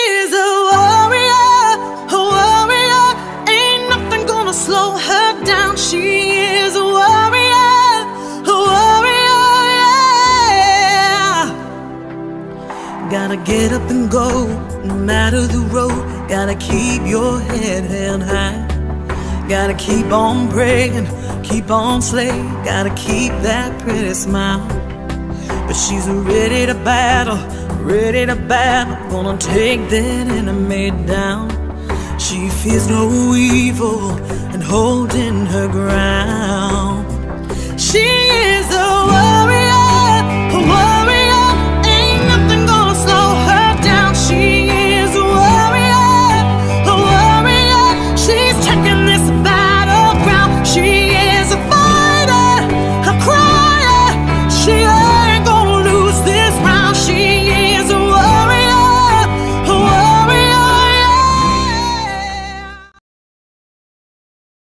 is a warrior, a warrior. Ain't nothing gonna slow her down. She is a warrior, a warrior, yeah. Gotta get up and go, no matter the road. Gotta keep your head held high. Gotta keep on praying, keep on slaying. Gotta keep that pretty smile. But she's ready to battle, ready to battle. Gonna take that enemy down. She fears no evil and holding her ground. She is a warrior.